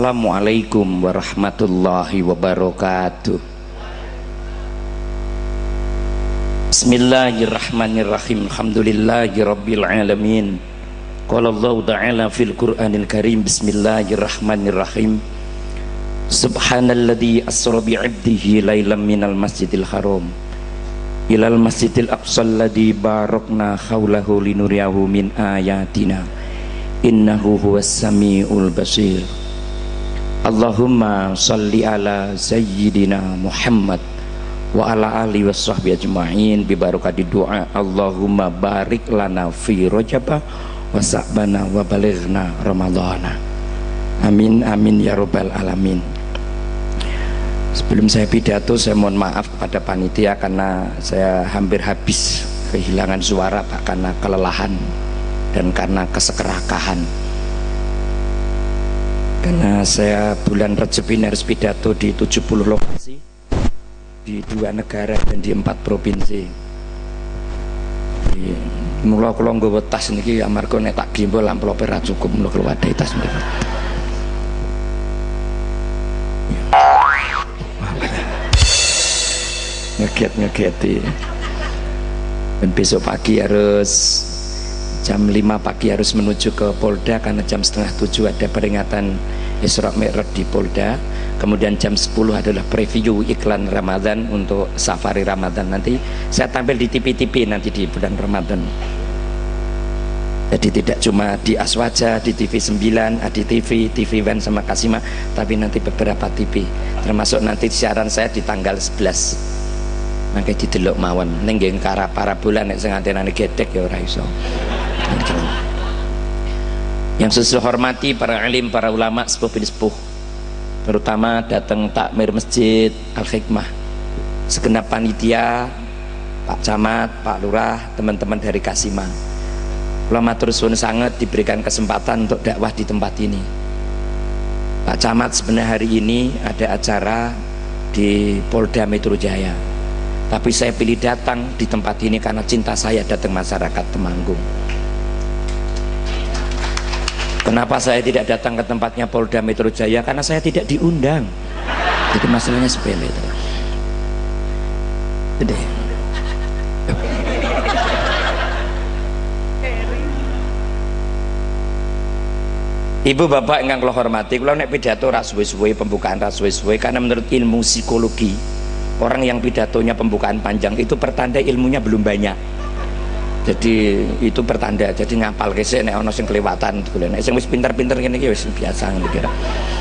Assalamualaikum warahmatullahi wabarakatuh. Bismillahirrahmanirrahim. Alhamdulillahirabbil alamin. Qala Allah ta'ala fil Qur'anil Karim. Bismillahirrahmanirrahim. Subhanalladzi asra bi 'abdihi lailam minal masjidil haram ilal masjidil aqsal ladzi barakna haulahu linuriyahu min ayatina innahu huwas samiul basir. Allahumma shalli ala sayyidina Muhammad wa ala alihi washabbihi ajma'in bi barakati doa. Allahumma barik lana fi rajaba wa sa'bana wa balighna ramadhana. Amin amin ya rabbal alamin. Sebelum saya pidato, saya mohon maaf kepada panitia karena saya hampir habis kehilangan suara Pak, karena kelelahan dan karena kesekerakahan. Karena saya bulan Rejab ini harus pidato di 70 lokasi, di 2 negara dan di 4 provinsi. Mula kula nggawa tas niki amarga nek tak gimbal amplope ra cukup, mula kula wadai tas mriki. Ngegeti. Dan besok pagi harus jam 5 pagi harus menuju ke Polda karena jam 6:30 ada peringatan Isra Mi'raj di Polda. Kemudian jam 10 adalah preview iklan Ramadan untuk safari Ramadan. Nanti saya tampil di TV-TV nanti di bulan Ramadan. Jadi tidak cuma di Aswaja, di TV 9, ADTV, TV One sama Kasima, tapi nanti beberapa TV. Termasuk nanti siaran saya di tanggal 11. Mangke didelok mawon ning nggih para bulan nek sing antenane gedhek ya ora iso. Yang saya hormati para alim, para ulama, sepuh-sepuh, terutama datang takmir Masjid Al-Hikmah, segenap panitia, Pak Camat, Pak Lurah, teman-teman dari Kasima. Ulama terus sangat diberikan kesempatan untuk dakwah di tempat ini. Pak Camat, sebenarnya hari ini ada acara di Polda Metro Jaya, tapi saya pilih datang di tempat ini karena cinta saya datang masyarakat Temanggung. Kenapa saya tidak datang ke tempatnya Polda Metro Jaya? Karena saya tidak diundang. Jadi masalahnya sepele itu. Gede. Ibu bapak yang kula hormati, kula nek pidato ra suwe-suwe, pembukaan ra suwe-suwe, karena menurut ilmu psikologi, orang yang pidatonya pembukaan panjang itu pertanda ilmunya belum banyak. Jadi itu pertanda. Jadi ngapal kesek nek ana sing kelewatan gitu. Nek sing wis pinter-pinter ngene iki wis biasa kira.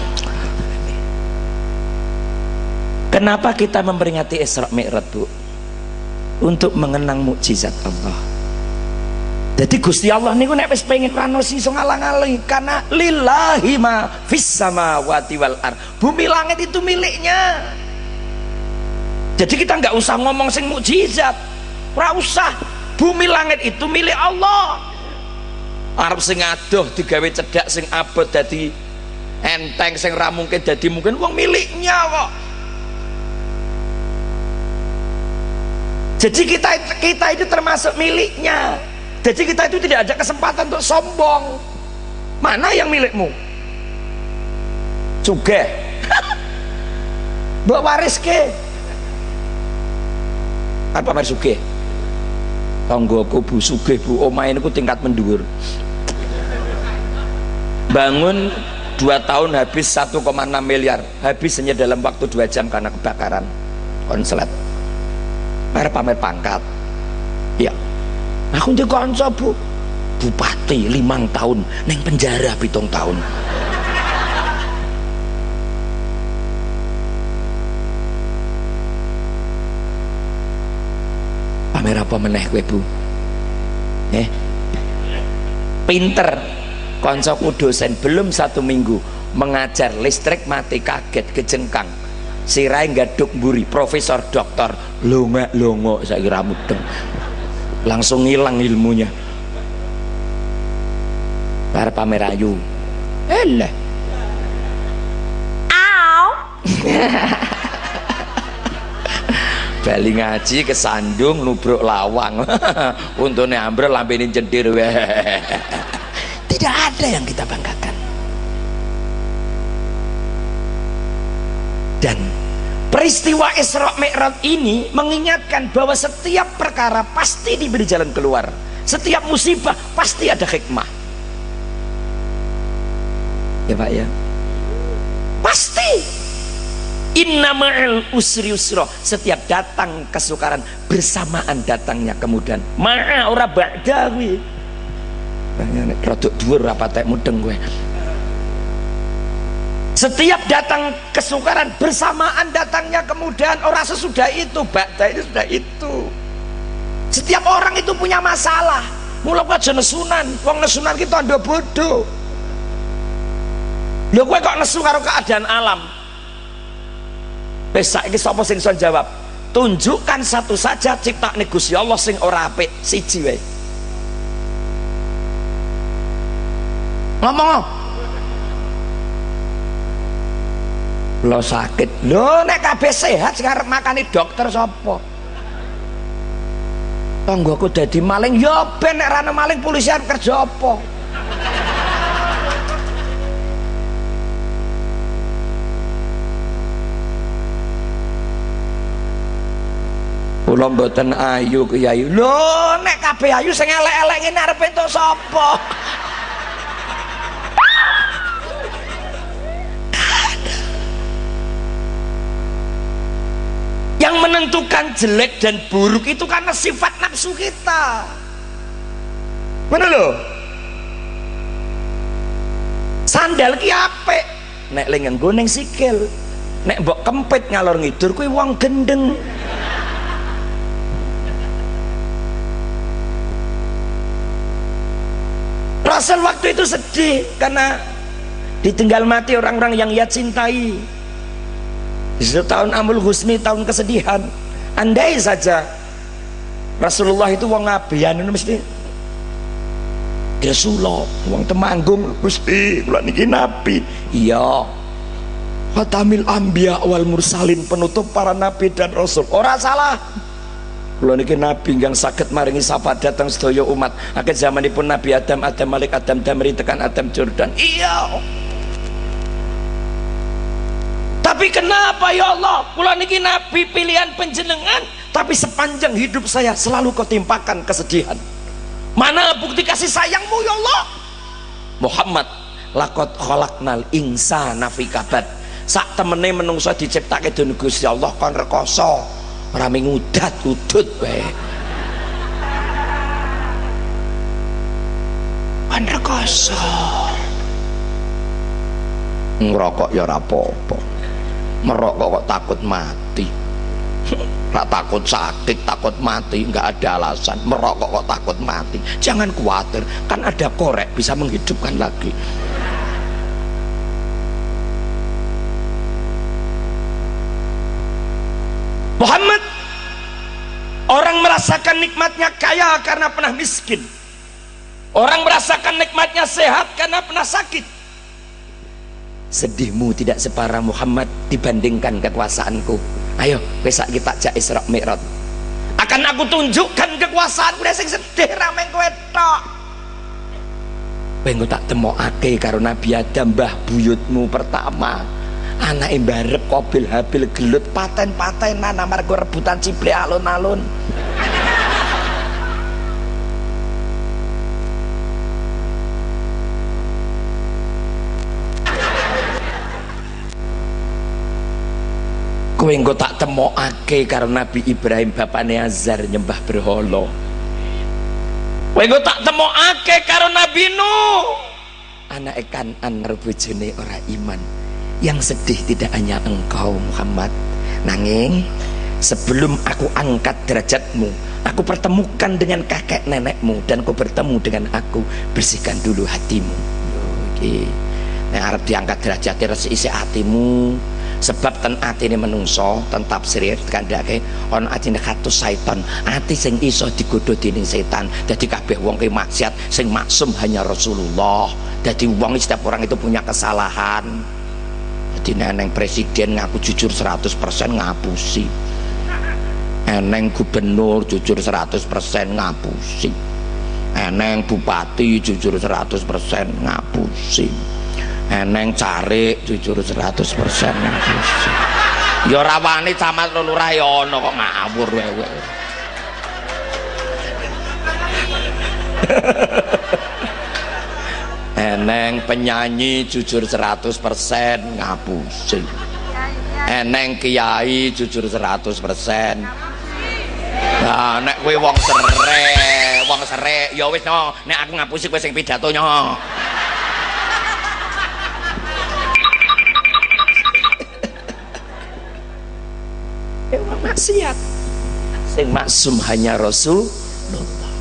Kenapa kita memperingati Isra Mi'raj, Bu? Untuk mengenang mukjizat Allah. Jadi Gusti Allah niku nek wis pengen rano sing iso ngalang-alangi, karena lillahi ma fis samawati wal ard. Bumi langit itu miliknya. Jadi kita nggak usah ngomong sing mukjizat, ora usah. Bumi langit itu milik Allah. Arep sing adoh digawe cedak sing abot dadi enteng sing ra mungkin dadi mungkin, wong miliknya kok. Jadi kita itu termasuk miliknya. Jadi kita itu tidak ada kesempatan untuk sombong. Mana yang milikmu? Sugih. Mbok wariske. Apa pamer sugih? Tanggoku Bu sugih Bu, omahe niku tingkat mendhuwur. Bangun 2 tahun habis 1,6 miliar, habis hanya dalam waktu 2 jam karena kebakaran konslet. Pamer pangkat. Ya. Aku ndek kanca Bu, bupati 5 tahun neng penjara 7 tahun. Pamer apa meneh kowe Bu? Pinter. Koncoku dosen belum 1 minggu mengajar, listrik mati kaget kejengkang. Sirai gaduk mburi, profesor doktor longo saiki ra mudeng. Langsung hilang ilmunya. Para pamer ayu. Elah. Au. Bali ngaji kesandung nubruk lawang. Untune ambrol lambene cendir. Tidak ada yang kita banggakan. Dan peristiwa Isra Mi'raj ini mengingatkan bahwa setiap perkara pasti diberi jalan keluar, setiap musibah pasti ada hikmah. Ya Pak ya, pasti. Inna ma'al usri usra, setiap datang kesukaran bersamaan datangnya kemudahan. Ma'a ora ba'da kuwi. Rodok dhuwur rapatek mudeng kowe. Setiap datang kesukaran bersamaan datangnya kemudahan, ora sesudah itu. Ba'da itu sudah itu. Setiap orang itu punya masalah. Mula kok aja nesunan, wong nesunan kita ndo bodoh. Lho kowe kok nesu karo keadaan alam? Besok ini sapa sing iso jawab? Tunjukkan satu saja ciptaane Gusti Allah sing ora apik, siji wae. Ngomong. Lo sakit. Lho nek kabeh sehat sekarang makani dokter sapa? Tanggoku dadi maling, ya ben nek rane maling polisi arep kerja apa? Kula mboten ayu Kyai. Lho nek kabeh ayu sing elek-elek ngene arep entuk sapa? Yang menentukan jelek dan buruk itu karena sifat nafsu kita. Mana lho? Sandal ki apik nek ling nganggo ning sikil. Nek mbok kempit ngalor ngidur kuwi wong gendeng. Rasul waktu itu sedih karena ditinggal mati orang-orang yang ia cintai. Itu tahun Amul Husni, tahun kesedihan. Andai saja Rasulullah itu wong ngabean mesti Rasulullah wong Temanggung, Gusti kula niki nabi. Iya. Khatamil anbiya wal mursalin, penutup para nabi dan rasul. Ora salah. Kula niki nabi ingkang saged maringi syafaat datang sedaya umat. Akhir zamanipun Nabi Adam, Adam Malik, Adam Damri tekan Adam Jordan. Iya. Tapi kenapa ya Allah? Kula niki nabi pilihan panjenengan, tapi sepanjang hidup saya selalu kau timpakan kesedihan. Mana bukti kasih sayangmu ya Allah? Muhammad, laqad khalaqnal insana fi kabad. Sak temene menungso diciptake dening Gusti Allah kon rekoso. Ora ngudat udut wae. Kon rekoso. Ngerokok ya ora apa-apa. Merokok kok takut mati. Ora takut sakit, takut mati, enggak ada alasan. Merokok kok takut mati. Jangan khawatir, kan ada korek bisa menghidupkan lagi. Muhammad, orang merasakan nikmatnya kaya karena pernah miskin. Orang merasakan nikmatnya sehat karena pernah sakit. Sedihmu tidak separah Muhammad dibandingkan kekuasaanku. Ayo besok kita jak Isra Mi'raj. Akan aku tunjukkan kekuasaanku sing sedih rameng kowe tok. Kowe engko tak temokake karo Nabi Adam mbah buyutmu pertama. Anake mbarep Qabil Habil gelut paten-patenan amarga rebutan ciblek alun-alun. Kowe engko tak temokake karo Nabi Ibrahim bapane Azar nyembah berhala. Kowe engko tak temokake karo Nabi Nuh anake Kanan bojone ora iman. Yang sedih tidak hanya engkau Muhammad, nanging sebelum aku angkat derajatmu, aku pertemukan dengan kakek nenekmu dan kau bertemu dengan aku, bersihkan dulu hatimu. Oke. Nah, arep diangkat derajatnya isi hatimu. Sebab ten atine menungso ten tafsir kandhake ana atine katus syaitan, ati sing iso digodha dening setan. Dadi kabeh wong ki maksiat, sing maksum hanya Rasulullah. Dadi wong setiap orang itu punya kesalahan. Jadi neneng presiden ngaku jujur 100% ngapusi, eneng gubernur jujur 100% ngapusi, eneng bupati jujur 100% ngapusi, eneng carik jujur 100% ngapusi. Ya ora wani camat lurah ya ana kok ngawur kowe. Eneng penyanyi jujur 100% ngapusi. Eneng kiai jujur 100%. Nah, nek kowe wong serek ya wis no, nek aku ngapusi kowe sing pidatonya. Maksiat. Sing maksum hanya Rasulullah.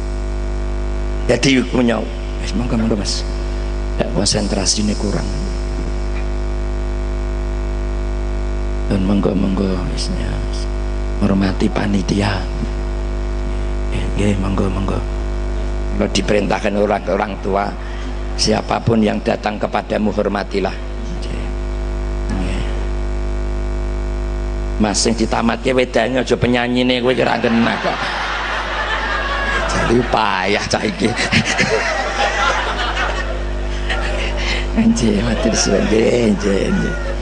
Jadi punya monggo Mas. Konsentrasi ini kurang. Dan monggo isnya hormati panitia. Nggih monggo. Kalau diperintahkan orang tua, siapapun yang datang kepadamu hormatilah. Mas sing ditamatke wedane aja penyanyine kowe kira kena kok. Jadi payah cah iki. Anjir matur suwun nggih.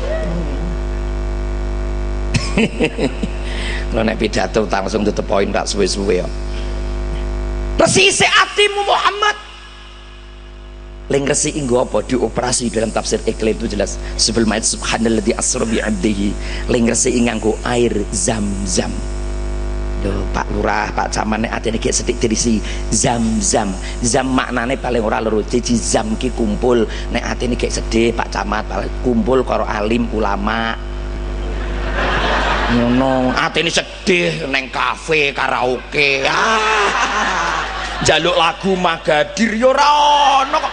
Kalau nek pidato langsung tutup poin tak suwe-suwe kok. Resise atimu Muhammad. Leng resi inggo apa dioperasi dalam tafsir Iqlil itu jelas. Sebelum ayat subhanalladzi asra bi 'abdihi. Leng resi nganggo air zam-zam. Loh Pak Lurah, Pak Camat nek atene gek sithik dirisi zam-zam. Zam maknane paling ora loro. Siji zam ki kumpul, nek atene gek sedih Pak Camat kumpul karo alim ulama. Ngono, atene sedih neng kafe karaoke. Jaluk lagu Magadir yo ora ono kok.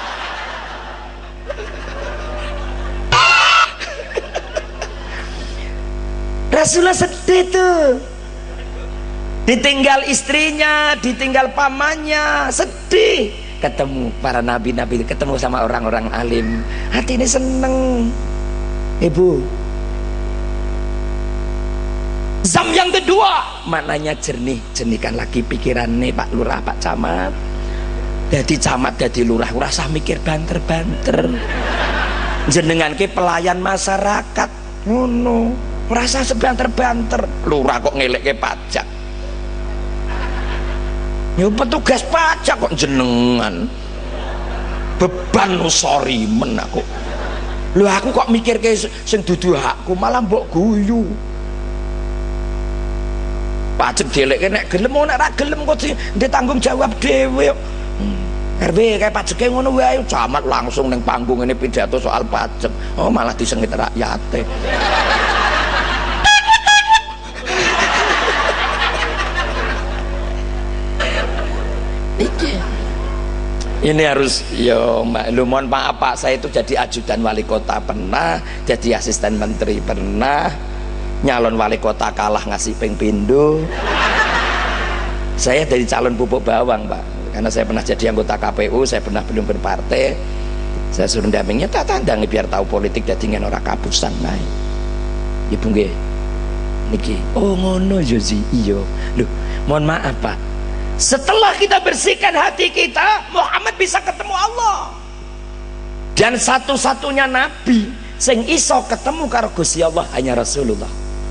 Rasulullah sedih tuh, ditinggal istrinya, ditinggal pamannya, sedih. Ketemu para nabi-nabi, ketemu sama orang-orang alim, hati ini seneng. Ibu, zam yang kedua maknanya jernih, jernihkan lagi pikirannya Pak Lurah, Pak Camat. Jadi camat, jadi lurah, rasa mikir banter-banter. Jenengan ke pelayan masyarakat, ngono. Merasa sebanter-banter, lurah kok ngelek ke pajak. Ya petugas pajak kok jenengan. Beban sorry men aku. Lho aku kok mikir ke sing dudu hakku malah mbok guyu. Pajak dileke nek gelem nek ra gelem kok ditanggung jawab dhewe. RW kayak pajaknya ngono wae, camat langsung neng panggung ini pidato soal pajak. Oh malah disengit rakyate. Ini harus yo mohon maaf Pak, saya itu jadi ajudan wali kota pernah, jadi asisten menteri pernah, nyalon wali kota kalah ngasih pengpindo. Saya dari calon pupuk bawang Pak, karena saya pernah jadi anggota KPU, saya pernah belum berpartai, saya suruh dampingnya tak tandangi biar tahu politik jadi orang kapusan naik. Ibu nggih niki, oh ngono Jozi, iyo, loh mohon maaf Pak. Setelah kita bersihkan hati kita, Muhammad bisa ketemu Allah. Dan satu-satunya nabi sing iso ketemu karo Gusti Allah hanya Rasulullah.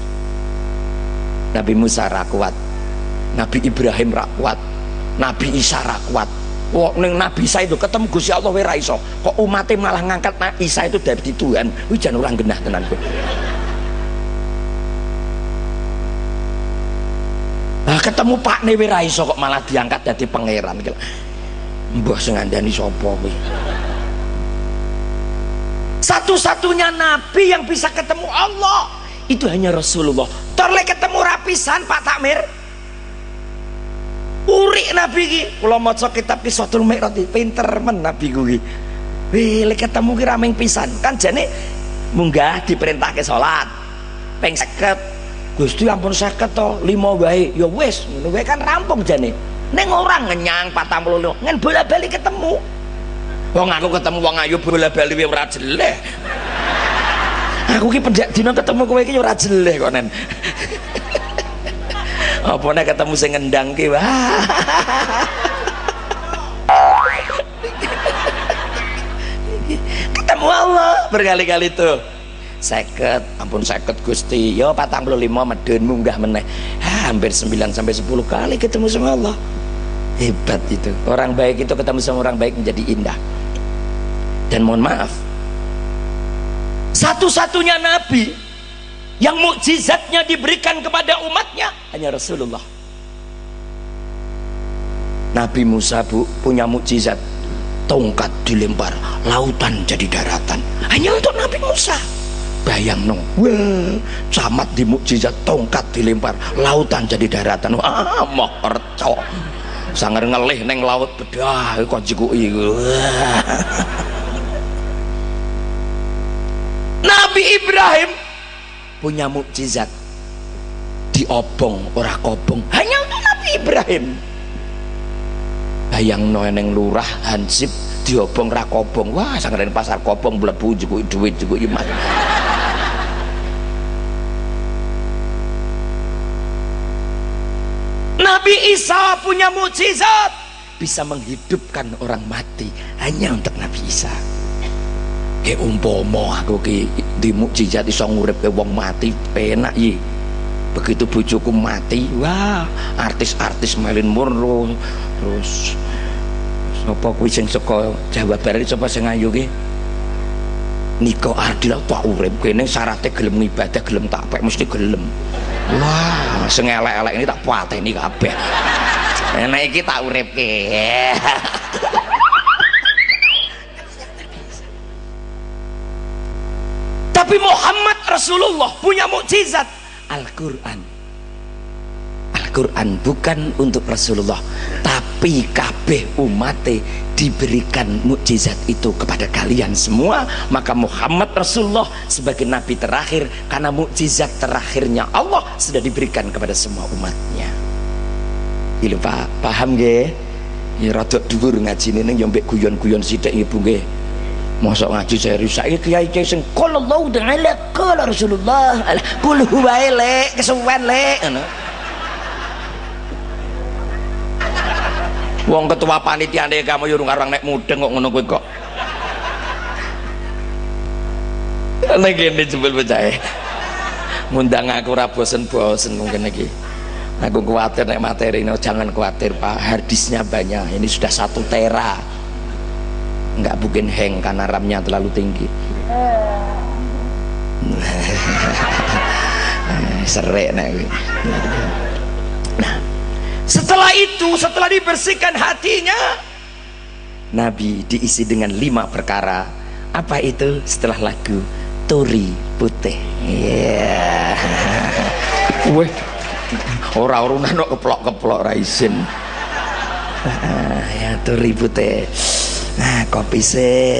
Nabi Musa ra kuat, Nabi Ibrahim ra kuat, Nabi Isa ra kuat. Wong ning Nabi Isa itu ketemu Gusti Allah wae ra iso. Kok umatnya malah ngangkat Nabi Isa itu dari Tuhan. Wih jan orang genah tenan kowe. Nah, ketemu Pak Newe ra iso kok malah diangkat jadi pangeran. Mbah sing ngandani sapa kowe? Satu-satunya nabi yang bisa ketemu Allah itu hanya Rasulullah. Terle ketemu rapisan Pak Takmir. Urik nabi iki. Kula maca kitab Qissatul Mi'raj pinter men nabi kuwi. Wih, lek ketemu ki rameng pisan. Kan jane munggah diperintahke salat. Ping 50 Gusti ampun 50 to 5 wae ya wis ngono wae kan rampung jane. Ning orang ngenyang 45 ngen bola-bali ketemu. Wong aku ketemu wong ayu bola-bali ora jeleh. Aku ki pendak dina ketemu kowe iki ora jeleh kok nen. Apa nek ketemu sing ngendang ki wah. Ketemu Allah berkali-kali tuh. seket, ampun seket Gusti, yo 45 medun munggah meneh, hampir 9 sampai 10 kali ketemu sama Allah. Hebat itu, orang baik itu ketemu sama orang baik menjadi indah. Dan mohon maaf, satu-satunya nabi yang mukjizatnya diberikan kepada umatnya hanya Rasulullah. Nabi Musa punya mukjizat, tongkat dilempar, lautan jadi daratan, hanya untuk Nabi Musa. Bayang no, wah, camat di mukjizat, tongkat dilempar, lautan jadi daratan. Wah, mau perco, sangar ngelih neng laut bedah, kok jikui. Nabi Ibrahim punya mukjizat, diobong ora kobong, hanya untuk Nabi Ibrahim. Bayang no neng lurah hansip diobong ra kobong, wah sangar neng pasar kobong mlebu jikui duit jikui iman. Nabi Isa punya mukjizat, bisa menghidupkan orang mati, hanya untuk Nabi Isa. Umpama aku ki di mukjizat iso nguripke wong mati penak iki. Begitu bojoku mati, wah artis-artis Marilyn Monroe, terus sapa kuwi sing saka Jawa Barat sapa sing ayu ki? Niko Ardila tak urip kene syaratnya gelem ibadah, gelem tak pek mesti gelem. Wah, sing elek-elek ini tak pateni kabeh. Nek iki tak uripke. Tapi Muhammad Rasulullah punya mukjizat, Al-Qur'an. Al-Qur'an bukan untuk Rasulullah, tapi kabeh umate diberikan mukjizat itu kepada kalian semua. Maka Muhammad Rasulullah sebagai nabi terakhir, karena mukjizat terakhirnya Allah sudah diberikan kepada semua umatnya. Ilu Pak, paham nggih? Ya rada dhuwur ngajine ning yo mbek guyon-guyon sithik ibu nggih. Mosok ngaji serius saiki kiai-kiai sing qala Allah ta'ala qala Rasulullah qul huwa lek kesuwen lek ngono. Wong ketua panitiane kamu yo ngarang nek mudeng kok ngono kuwi kok. Nek ngene jebul bocah. Ngundang aku ora bosen-bosen mungkin iki. Aku khawatir nek materi ini, jangan khawatir Pak, harddisknya banyak. Ini sudah 1 tera. Enggak mungkin hang karena RAM-nya terlalu tinggi. Serek nek. Nah, setelah itu, setelah dibersihkan hatinya, Nabi diisi dengan 5 perkara. Apa itu? Setelah lagu Turi Putih. Iya. Weh, ora-ora ono keplok-keplok ra isin. Ya Turi Putih. Nah, kopi sih.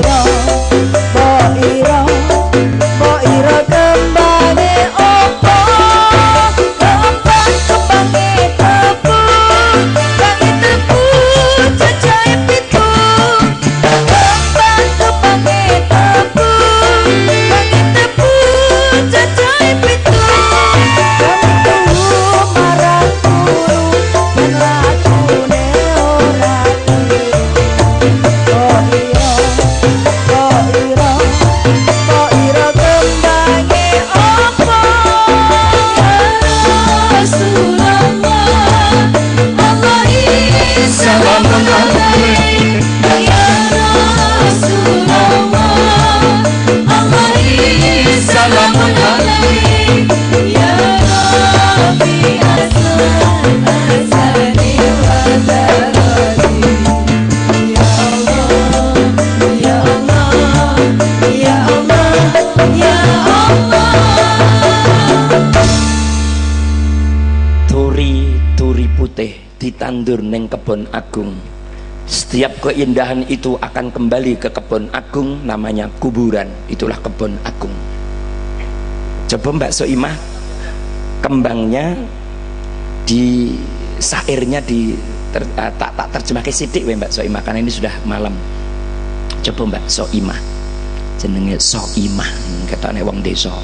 ditandur neng kebon agung. Setiap keindahan itu akan kembali ke kebon agung, namanya kuburan. Itulah kebon agung. Coba Mbak Soimah, kembangnya di syairnya tak terjemah ke sidik Mbak Soimah, karena ini sudah malam. Coba Mbak Soimah, jenenge Soimah, ketane wong desa.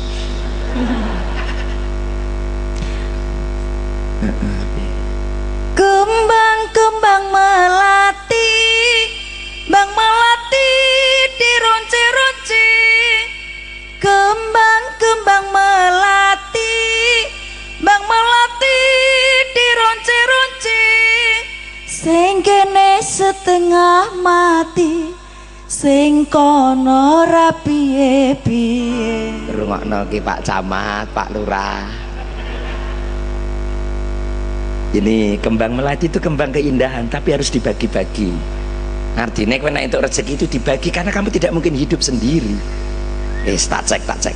Kembang melati, bang melati dironce-ronce. Kembang melati, bang melati dironce-ronce. Sing kene setengah mati, sing kono ra piye-piye. Rungokno ki Pak Camat, Pak Lurah. Ini kembang melati itu kembang keindahan, tapi harus dibagi-bagi. Artinya karena itu rezeki itu dibagi, karena kamu tidak mungkin hidup sendiri. Tak cek.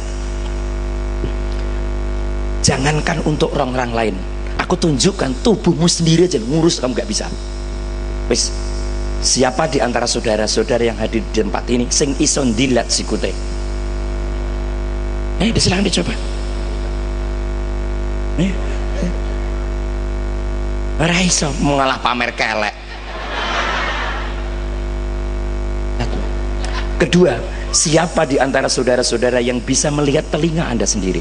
Jangankan untuk orang lain, aku tunjukkan tubuhmu sendiri aja ngurus kamu gak bisa. Wis, siapa di antara saudara-saudara yang hadir di tempat ini sing ison dilat sikute? Silahkan dicoba. Ora iso mengalah pamer kelek. Kedua, siapa di antara saudara-saudara yang bisa melihat telinga Anda sendiri?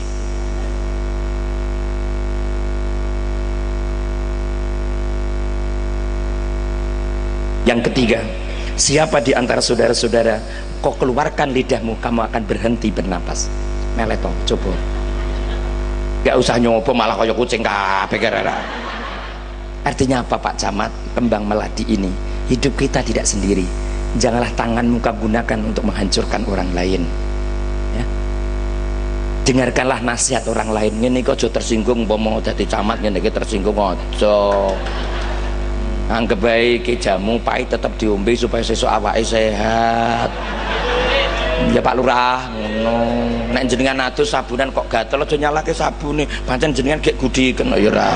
Yang ketiga, siapa di antara saudara-saudara kau keluarkan lidahmu, kamu akan berhenti bernapas? Meleto, coba. Gak usah nyoba malah kayak kucing kabeh. Artinya apa Pak Camat? Kembang melati ini, hidup kita tidak sendiri. Janganlah tanganmu kau gunakan untuk menghancurkan orang lain, ya. Dengarkanlah nasihat orang lain. Ini kok tersinggung, mau jadi camat ini tersinggung ojo. Anggap baik jamu pahit tetap diombe supaya sesuk awake sehat. Ya Pak Lurah, ngono. Nek jenengan atus sabunan kok gatel aja nyalake sabune. Pancen jenengan gek gudiken ya ora.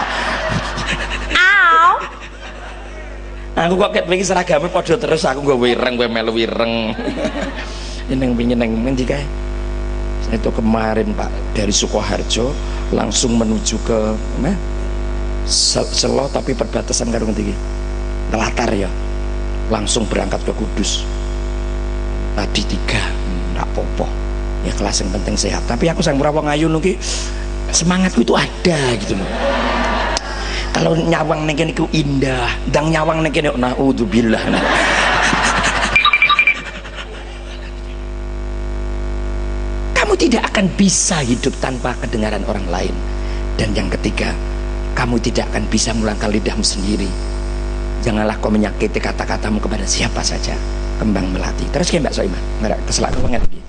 Aku kok ket wingi seragame padha terus, aku nggo wireng, kowe melu wireng. Neng pingin neng ngendi kae? Saya itu kemarin Pak dari Sukoharjo langsung menuju ke Selo, tapi perbatasan karo ngendi iki? Telatar ya. Langsung berangkat ke Kudus. Tadi 3, ndak popo. Ya kelas yang penting sehat. Tapi aku sang wong ayu niki semangatku itu ada gitu loh. Kalau nyawang neng kene ku indah, dang nyawang neng kene naudzubillah. Kamu tidak akan bisa hidup tanpa kedengaran orang lain. Dan yang ketiga, kamu tidak akan bisa melangkah lidahmu sendiri. Janganlah kau menyakiti kata-katamu kepada siapa saja. Kembang melati. Terus kayak Mbak Soimah, nggak keselak banget.